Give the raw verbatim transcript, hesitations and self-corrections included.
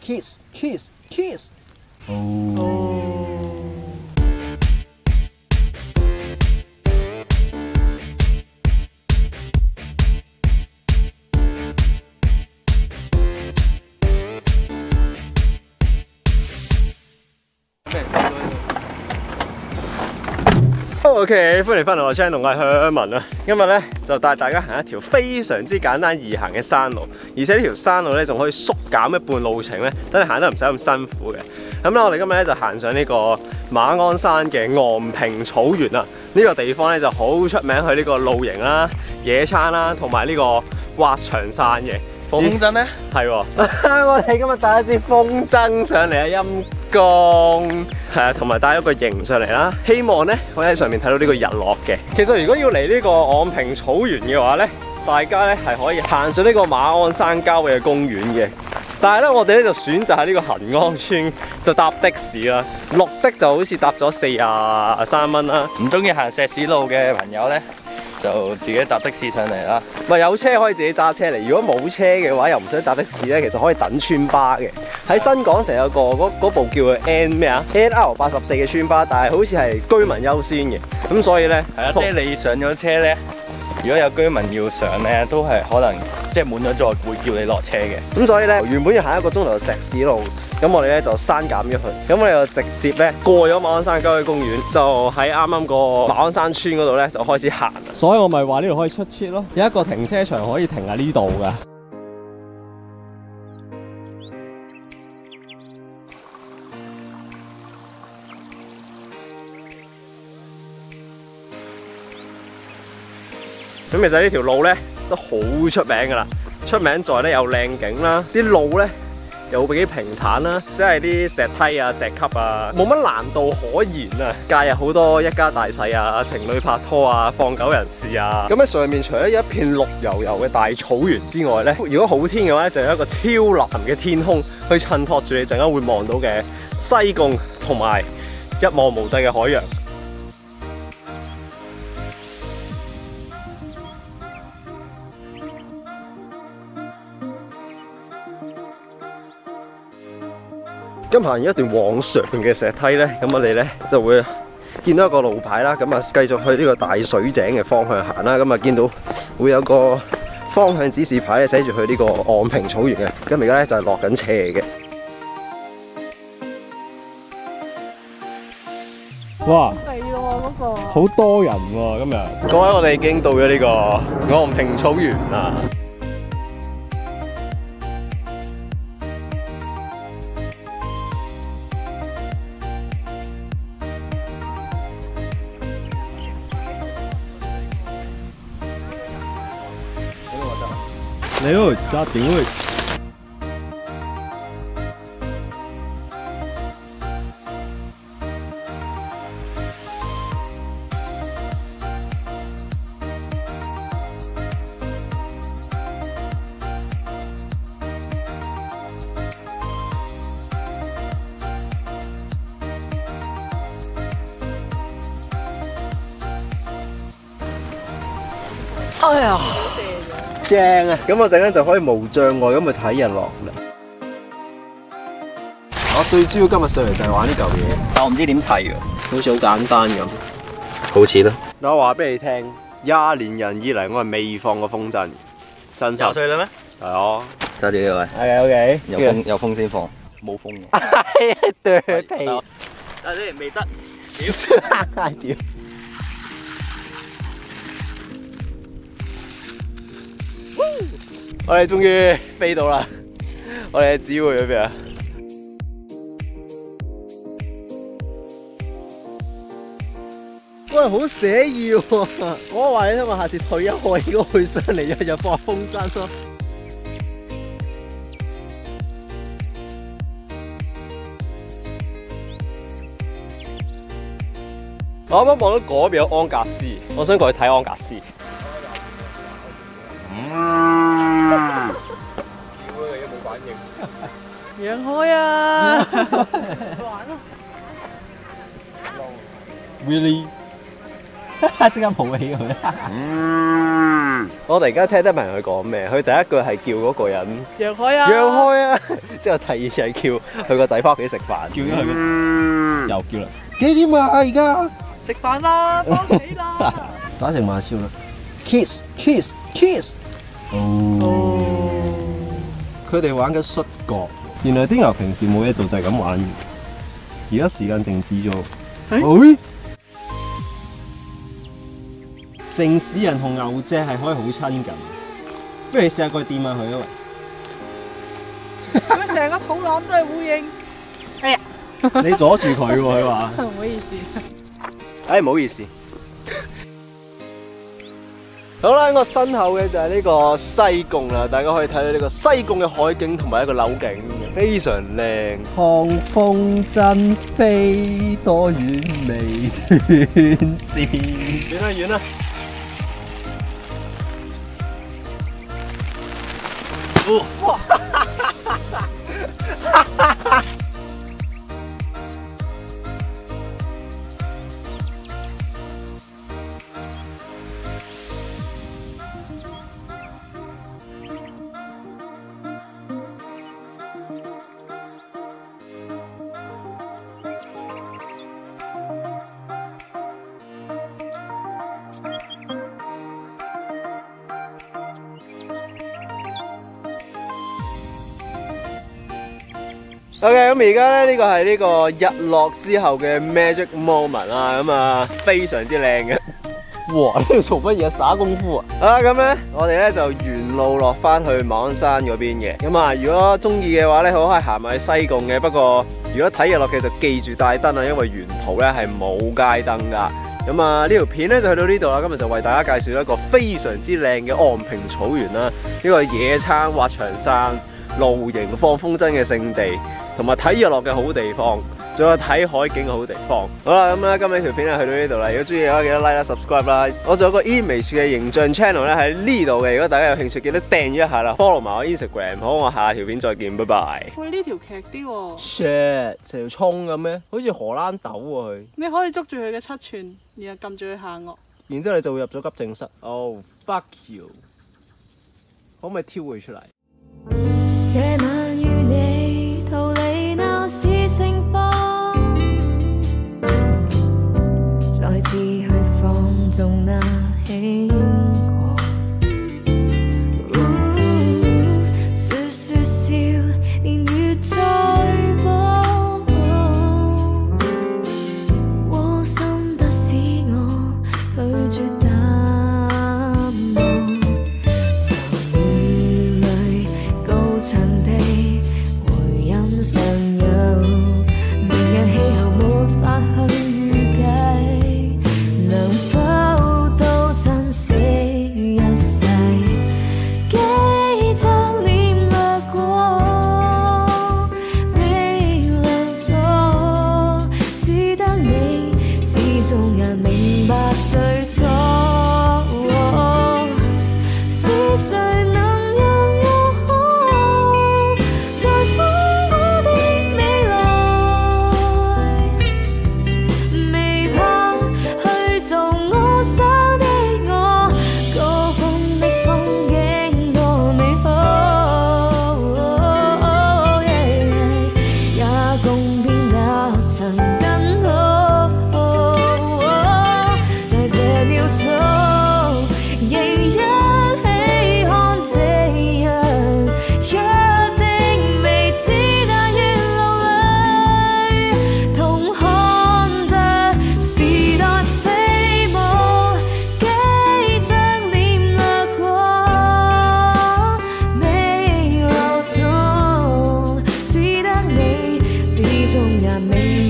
kiss kiss kiss。 哦。 OK， 歡迎翻嚟我 channel， 我係香文啊。今日咧就帶大家行一條非常之簡單易行嘅山路，而且呢條山路咧仲可以縮減一半路程咧，等你行得唔使咁辛苦嘅。咁咧我哋今日咧就行上呢個馬鞍山嘅昂坪草原啊。呢、這個地方咧就好出名去呢個露營啦、野餐啦，同埋呢個滑翔傘嘅。 風箏咧？ 係喎，我哋今日帶一支風箏上嚟啊，陰公係啊，同埋帶咗個營上嚟啦，希望咧可以喺上面睇到呢個日落嘅。其實如果要嚟呢個昂坪草原嘅話咧，大家咧係可以行上呢個馬鞍山郊野公園嘅。但係咧，我哋咧就選擇喺呢個恒安村就搭的士啦。綠的就好似搭咗四廿三蚊啦。 唔中意行石屎路嘅朋友咧，就自己搭的士上嚟啦。 唔係有車可以自己揸車嚟，如果冇車嘅話，又唔想搭的士咧，其實可以等村巴嘅。喺新港城有個嗰嗰部叫做 N 咩啊 N R 八十四嘅村巴，但係好似係居民優先嘅，咁所以咧係啊，即係你上咗車咧，如果有居民要上咧，都係可能即係滿咗座會叫你落車嘅。 咁所以咧，原本要行一個鐘頭石屎路，咁我哋咧就刪減咗佢，咁我哋就直接咧過咗馬鞍山郊野公園，就喺啱啱個馬鞍山村嗰度咧就開始行啦。所以我咪話呢度可以出 cheat 咯，有一個停車場可以停喺呢度噶。咁其實呢條路咧都好出名噶啦，出名在咧有靚景啦，啲路咧又幾平坦啦，即係啲石梯啊、石級啊，冇乜難度可言啊。假日好多一家大細啊、情侶拍拖啊、放狗人士啊。咁喺上面除咗一片綠油油嘅大草原之外咧，如果好天嘅話咧，就有一個超藍嘅天空去襯托住你陣間會望到嘅西貢同埋一望無際嘅海洋。咁行完一段往上嘅石梯咧，咁我哋咧就會見到一個路牌啦。咁啊，繼續去呢個大水井嘅方向行啦。咁啊，見到會有個方向指示牌咧，寫住去呢個昂坪草原嘅。咁而家咧就係落緊斜嘅。哇！ 肥喎嗰個， 好多人喎今日。各位，我哋已經到咗呢個昂坪草原啦。嚟咯，揸點去！哎呀！正啊！咁我陣間就可以無障礙咁去睇日落啦。我最主要今日上嚟就係玩呢嚿嘢， 但我唔知點砌㗎， 好似好簡單咁， 好似啦。 我話俾你聽，廿年人以嚟我係未放過風箏，真實。 廿歲啦咩？ 係啊， 多謝呢位。 係 OK， 有風有風先放，冇風嘅。 係啊，對皮。 但係你未得。 屌！我哋終於飛到啦！我哋嘅指揮喺邊啊？喂，好寫意喎！我話你聽，我下次退休我應該會上嚟日日放風箏咯。我啱啱望到嗰邊有安格斯，我想過去睇安格斯。嗯，屌你都冇反應，讓開啊！玩咯 ，really， 即刻抱起佢。嗯。 嗯，我哋而家聽得明佢講咩？佢第一句係叫嗰個人讓開啊， 讓開啊，之後第二次係叫佢個仔翻屋企食飯， 叫咗佢個仔， 嗯， 又叫啦。幾點啊？而家食飯啦，翻屋企啦。 打成馬超啦 ！Kiss kiss kiss。哦。佢哋玩緊摔角，原來啲牛平時冇嘢做就係咁玩嘅。而家時間靜止咗。誒？城市人同牛隻係可以好親近，不如你試下過去掂下佢啊喂！ 佢成個肚腩都係烏蠅。哎呀！ 你阻住佢喎，佢話。 唔好意思。 唉，唔好意思。好啦，我身後嘅就係呢個西貢啦，大家可以睇到呢個西貢嘅海景同埋一個樓景，非常靚。 寒風真飛，多遠未斷線。 遠啦遠啦！哇！OK， 咁而家咧呢個係呢個日落之後嘅 magic moment 啦，咁啊非常之靚嘅。 哇！呢度做乜嘢耍功夫啊？ 啊咁咧，我哋咧就沿路落翻去馬鞍山嗰邊嘅。咁啊，如果中意嘅話咧，好可以行埋去西貢嘅。不過如果睇日落嘅就記住帶燈啊，因為沿途咧係冇街燈噶。咁啊呢條片咧就去到呢度啦。今日就為大家介紹一個非常之靚嘅昂坪草原啦，呢個野餐、滑翔傘、露營、放風箏嘅聖地。同埋睇日落嘅好地方，仲有睇海景嘅好地方。好啦，咁咧今日條片咧去到呢度啦。如果中意嘅話，記得 like 啦、subscribe 啦。我仲有個 image 嘅形象 channel 咧喺呢度嘅。如果大家有興趣，記得訂閱一下啦 ，follow 埋我 Instagram。好，我下條片再見，拜拜。 喂，呢條劇啲喎。 shit，成條葱咁咩？好似荷蘭豆喎佢。 你可以捉住佢嘅七寸，然後撳住佢下顎。 然之後你就會入咗急症室。Oh fuck you！ 可唔可以挑佢出嚟？ 這晚與你逃離鬧市盛況，再次去放縱那輕狂，説説笑，年月在播，窩心得使我拒絕淡忘，就雨淚高唱地回音上有，明日氣候沒法去預計，能否都珍惜一世，幾張臉掠過，未留咗，只得你始終也明白最初，是誰能終也未